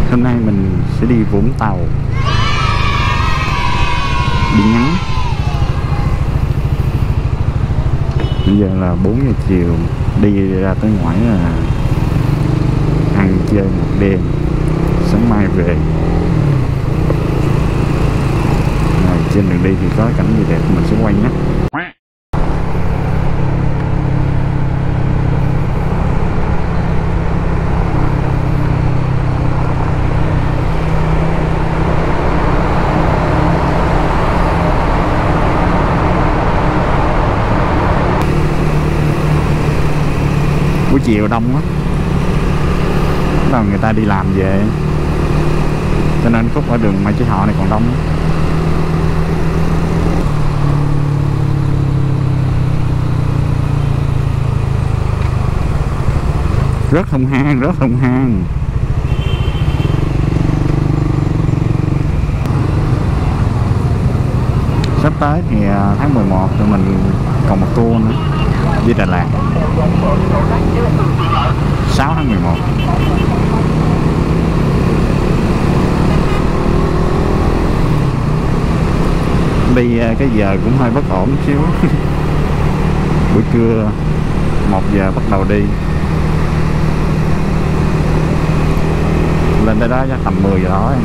Hôm nay mình sẽ đi Vũng Tàu, đi ngắn. Bây giờ là 4 giờ chiều, đi ra tới ngoài là ăn chơi một đêm, sáng mai về. Rồi, trên đường đi thì có cảnh gì đẹp mình sẽ quay nhé. Buổi chiều đông á, bắt đầu người ta đi làm về, cho nên khúc ở đường Mai Chí Thọ này còn đông. Rất thông hang, rất thông hang. Sắp tới thì tháng 11 tụi mình còn một tour nữa đi Đà Lạt, 6 tháng 11. Đi cái giờ cũng hơi bất ổn xíu. Buổi trưa 1 giờ bắt đầu đi, lên tới đó chắc tầm 10 giờ đó.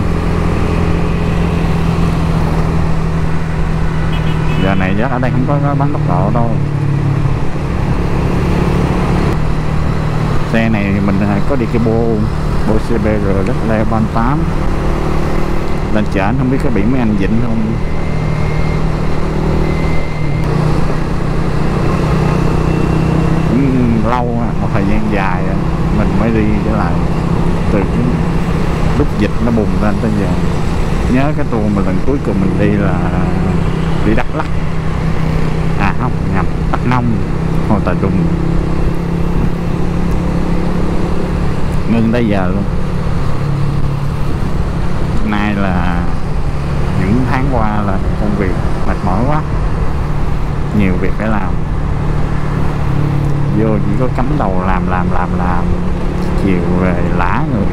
Giờ này chắc ở đây không có bắn tốc độ đâu. Xe này mình có đi cái bô CBR rất le 38 lên chợ, không biết có bị mấy anh vịnh không. Cũng lâu, một thời gian dài mình mới đi trở lại từ cái lúc dịch nó bùng lên tới giờ. Nhớ cái tour mà lần cuối cùng mình đi là đi Đắk Lắk, à không nhầm, Đắk Nông, Hồ Tà Đùng. Ngưng tới giờ luôn. Nay là những tháng qua là công việc mệt mỏi quá, nhiều việc phải làm, vô chỉ có cắm đầu làm, chiều về lả người.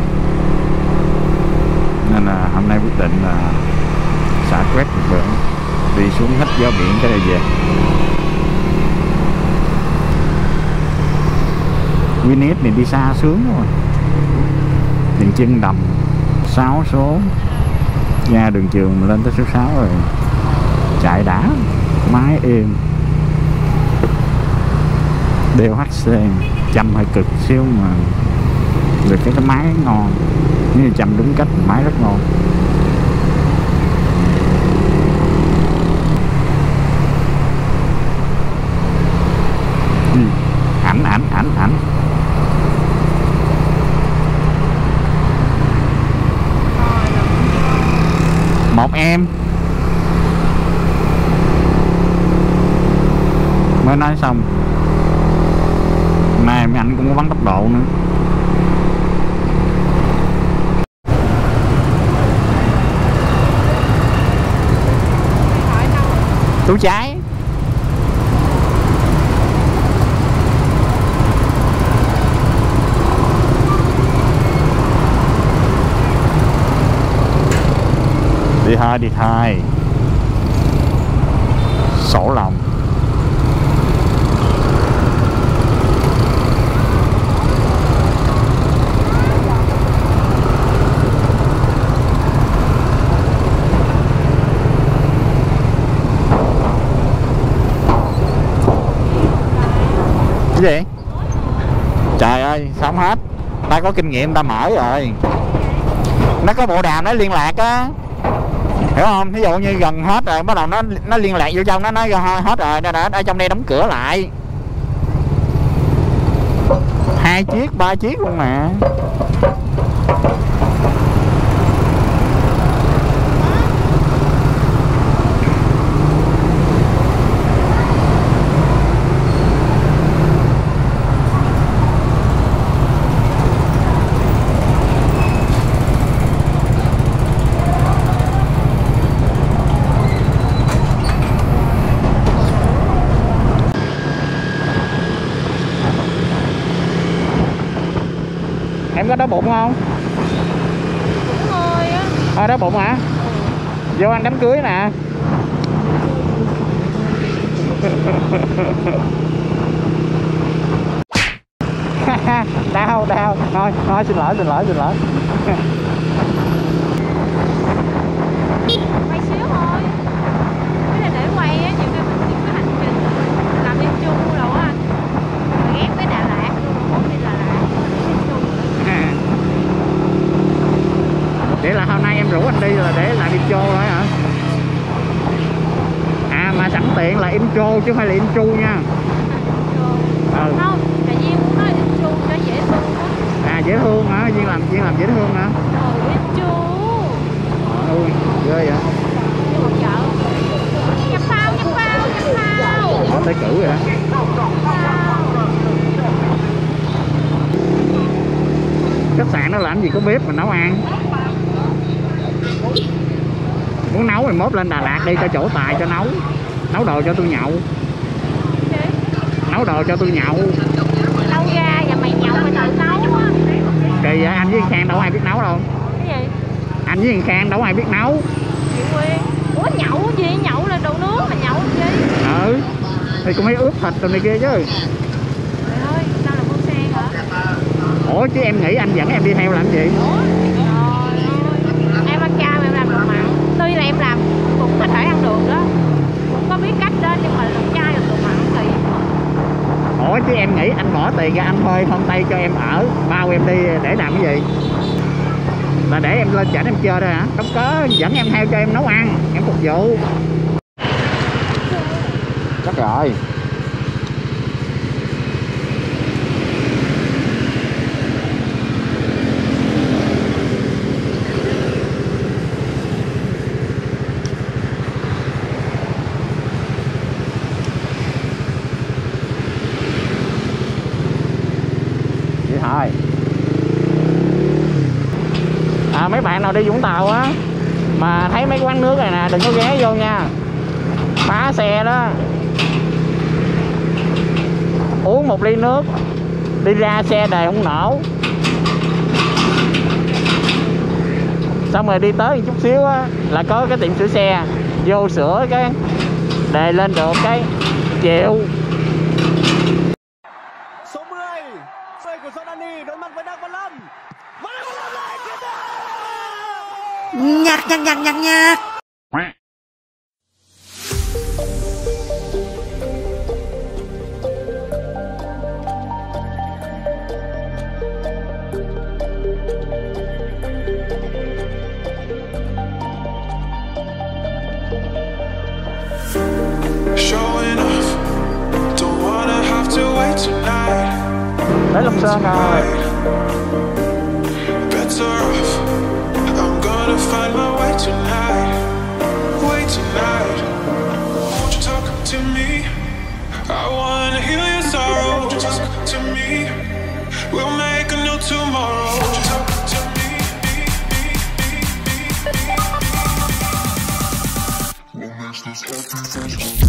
Nên là hôm nay quyết định là xả quét một bữa, đi xuống hết gió biển cái đây về. Winnet này đi xa sướng rồi. Tiền Chân Đầm 6 số, ra đường trường mà lên tới số 6 rồi, chạy đã, máy êm. Đeo HC chăm hơi cực xíu mà được cái máy ngon. Nếu chăm đúng cách máy rất ngon. Ảnh một em mới nói xong. Này mấy anh cũng có bắn tốc độ nữa. Tú trái. Đi thôi sổ lòng. Cái gì? Trời ơi sao không hết. Ta có kinh nghiệm ta mở rồi. Nó có bộ đàm nó liên lạc á, hiểu không? Ví dụ như gần hết rồi bắt đầu nó liên lạc vô trong, nó nói hết rồi, đã ở trong đây đóng cửa lại. 2 chiếc 3 chiếc luôn mà. Em có đói bụng không? Đói bụng hả? Vô ăn đám cưới nè. Đau thôi xin lỗi quay xíu thôi, cái này để quay á, nhiều khi mình đi cái hành trình làm Yên Chu đâu á, rồi ghép với Đà Lạt luôn, muốn đi Đà Lạt đi Yên Chu. Vậy là hôm nay em rủ anh đi là để làm intro thôi hả? Mà sẵn tiện là intro chứ không phải là intro nha. Không, tại Duyên muốn nói Yên Chu cho dễ thương á. Dễ thương hả? Duyên làm dễ thương hả? Yên Chu. Ui, ghê vậy. Nhập phao. Có tới cử rồi hả? Khách sạn nó làm gì có bếp mà nấu ăn. Muốn nấu thì mốt lên Đà Lạt đi cho chỗ Tài cho nấu. Nấu đồ cho tôi nhậu. Nấu đồ cho tôi nhậu. Đâu ra vậy, mày nhậu mày tự nấu á. Kỳ vậy, anh với Khang đâu ai biết nấu đâu. Cái gì? Anh với Khang đâu ai biết nấu. Chị Quyên. Ủa nhậu gì? Nhậu là đồ nướng mà nhậu gì? Thì cũng phải ướp thịt rồi này kia chứ. Trời ơi, tao là con sen hả? Ủa chứ em nghĩ anh dẫn em đi theo làm gì? Trời ơi, em ăn chay mà em làm đồ mặn. Tuy là em làm cũng có thể ăn được đó, cũng có biết cách đó, nhưng mà làm chay làm đồ mặn kỳ. Ủa chứ em nghĩ anh bỏ tiền ra anh thuê homestay cho em ở, bao em đi để làm cái gì? Là để em lên chảnh em chơi thôi hả? Không có dẫn em theo cho em nấu ăn, em phục vụ. Chắc rồi. Vậy thôi. Mấy bạn nào đi Vũng Tàu á mà thấy mấy quán nước này nè, đừng có ghé vô nha, phá xe đó. Uống một ly nước đi ra xe đề không nổ, xong rồi đi tới một chút xíu á là có cái tiệm sửa xe, vô sửa cái đề lên được cái chịu. Số 10 của Jordani đối mặt với Đặng Văn Lâm. Nhạc. Tới Long Sơn rồi. Find my way tonight. Won't you talk to me? I wanna heal your sorrow. Won't you talk to me? We'll make a new tomorrow. Won't you talk to me? What makes this happy?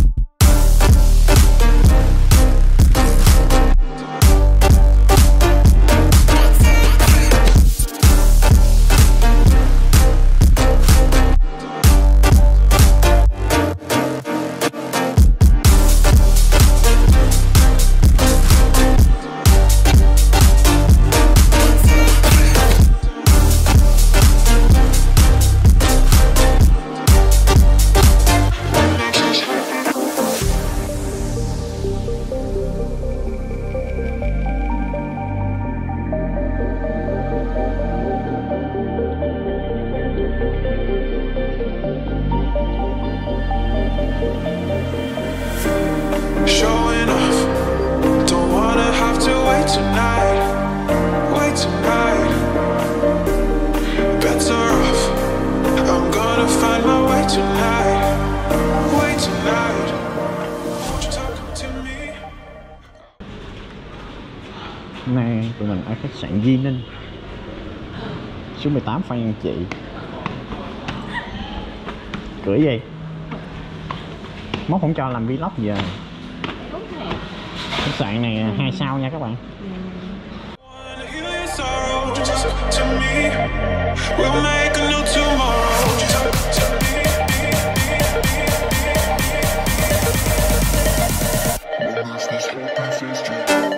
Hôm nay tụi mình ở khách sạn Di Ninh, số 18 Phan Văn Trị. Cửa gì? Mốt không cho làm vlog giờ. Khách sạn này 2 sao nha các bạn. We'll make a new tomorrow. passes.